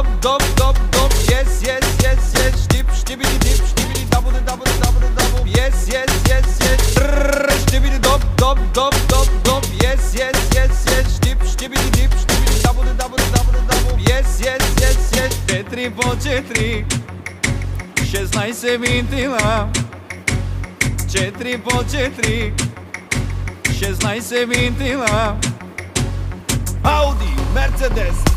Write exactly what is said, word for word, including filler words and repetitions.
dop, dop, dop, dop. Yes, yes, yes, yes. Dip, stibidi, dip, stibidi, double, double, double, double. Yes, yes, yes, yes. Trrr, stibidi, dop, dop, dop, dop, dop. Yes, yes, yes, yes. Dip, stibidi, dip, stibidi, double, double, double, double. Yes, yes, yes, yes. Četiri po četiri, šestnaest se vintila. Četiri po četiri, šestnaest se vintila. Audi, Mercedes,